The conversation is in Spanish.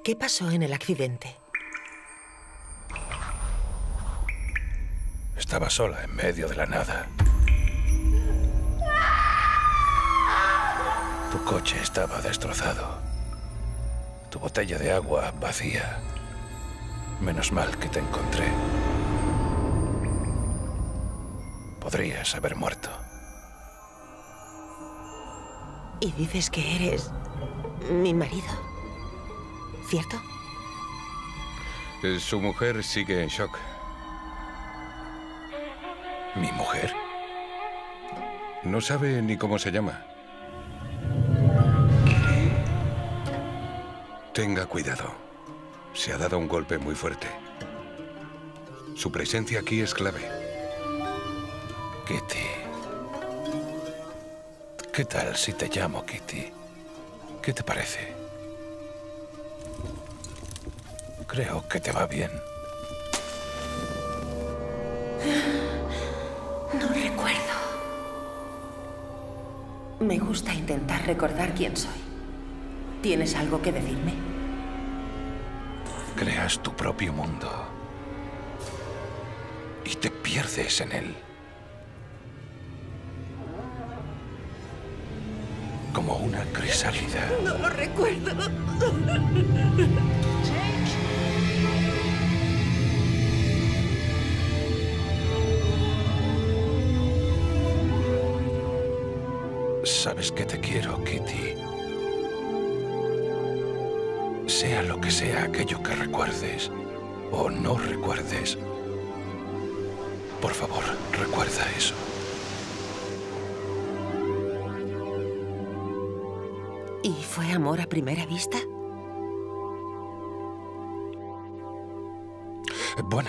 ¿Qué pasó en el accidente? Estaba sola en medio de la nada. Tu coche estaba destrozado. Tu botella de agua vacía. Menos mal que te encontré. Podrías haber muerto. Y dices que eres mi marido, ¿cierto? Su mujer sigue en shock. ¿Mi mujer? No sabe ni cómo se llama. Tenga cuidado. Se ha dado un golpe muy fuerte. Su presencia aquí es clave. Kitty. ¿Qué tal si te llamo Kitty? ¿Qué te parece? Creo que te va bien. No recuerdo. Me gusta intentar recordar quién soy. ¿Tienes algo que decirme? Creas tu propio mundo. Y te pierdes en él. Como una crisálida. No lo recuerdo. Sabes que te quiero, Kitty. Sea lo que sea aquello que recuerdes o no recuerdes, por favor, recuerda eso. ¿Y fue amor a primera vista? Bueno...